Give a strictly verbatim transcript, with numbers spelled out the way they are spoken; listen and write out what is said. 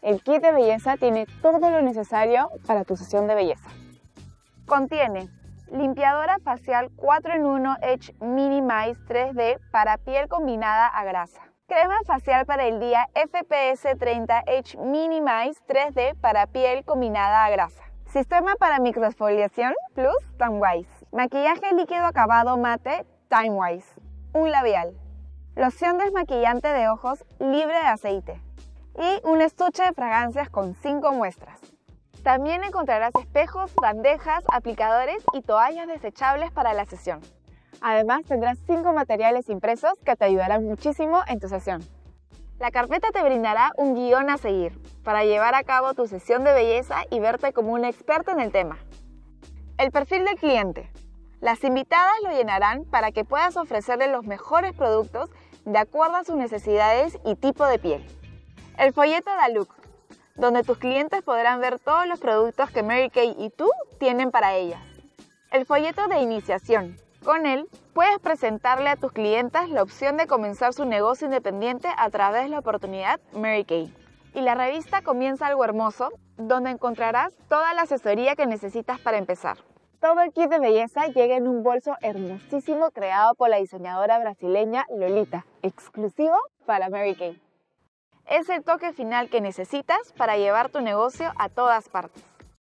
El kit de belleza tiene todo lo necesario para tu sesión de belleza. Contiene limpiadora facial cuatro en uno Edge Minimize tres D para piel combinada a grasa. Crema facial para el día F P S treinta Edge Minimize tres D para piel combinada a grasa. Sistema para microexfoliación Plus Timewise. Maquillaje líquido acabado mate Timewise. Un labial. Loción desmaquillante de ojos libre de aceite. Y un estuche de fragancias con cinco muestras. También encontrarás espejos, bandejas, aplicadores y toallas desechables para la sesión. Además tendrás cinco materiales impresos que te ayudarán muchísimo en tu sesión. La carpeta te brindará un guión a seguir para llevar a cabo tu sesión de belleza y verte como una experta en el tema. El perfil del cliente. Las invitadas lo llenarán para que puedas ofrecerle los mejores productos de acuerdo a sus necesidades y tipo de piel. El folleto da look, donde tus clientes podrán ver todos los productos que Mary Kay y tú tienen para ellas. El folleto de iniciación. Con él, puedes presentarle a tus clientas la opción de comenzar su negocio independiente a través de la oportunidad Mary Kay. Y la revista Comienza Algo Hermoso, donde encontrarás toda la asesoría que necesitas para empezar. Todo el kit de belleza llega en un bolso hermosísimo creado por la diseñadora brasileña Lolita, exclusivo para Mary Kay. Es el toque final que necesitas para llevar tu negocio a todas partes.